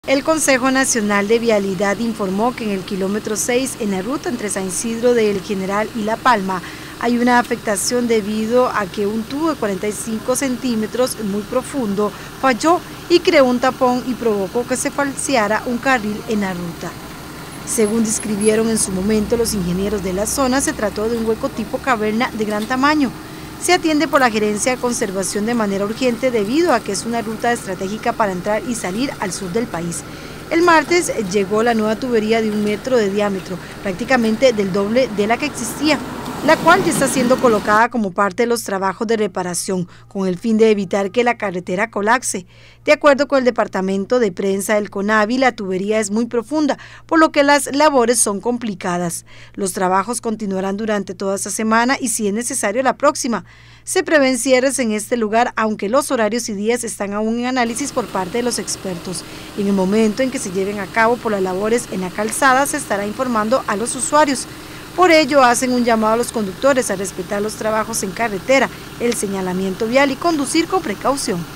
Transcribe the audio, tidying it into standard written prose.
El Consejo Nacional de Vialidad informó que en el kilómetro 6, en la ruta entre San Isidro de El General y La Palma, hay una afectación debido a que un tubo de 45 centímetros muy profundo falló y creó un tapón y provocó que se falseara un carril en la ruta. Según describieron en su momento los ingenieros de la zona, se trató de un hueco tipo caverna de gran tamaño. Se atiende por la Gerencia de Conservación de manera urgente debido a que es una ruta estratégica para entrar y salir al sur del país. El martes llegó la nueva tubería de 1 metro de diámetro, prácticamente del doble de la que existía, la cual ya está siendo colocada como parte de los trabajos de reparación, con el fin de evitar que la carretera colapse. De acuerdo con el Departamento de Prensa del CONAVI, la tubería es muy profunda, por lo que las labores son complicadas. Los trabajos continuarán durante toda esta semana y, si es necesario, la próxima. Se prevén cierres en este lugar, aunque los horarios y días están aún en análisis por parte de los expertos. En el momento en que se lleven a cabo por las labores en la calzada, se estará informando a los usuarios. Por ello, hacen un llamado a los conductores a respetar los trabajos en carretera, el señalamiento vial y conducir con precaución.